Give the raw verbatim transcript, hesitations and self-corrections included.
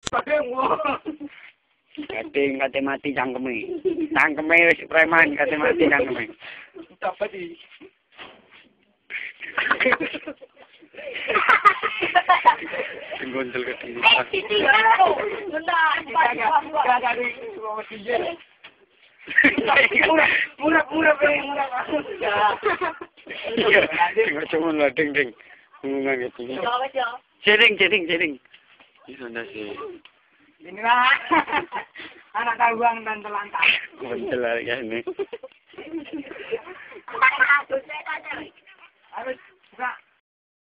Kating kate mati cangkeme. Cangkeme wis preman kate mati cangkeme. Apa di? Gondel ke sini. Murah, murah, murah. Iya, tengok cuma lah, ding ding. Hubungan gitu. Cering, cering, cering. Ini sudah sih. Inilah anak karuang dan telantar. Gondel lah ya ini. Harus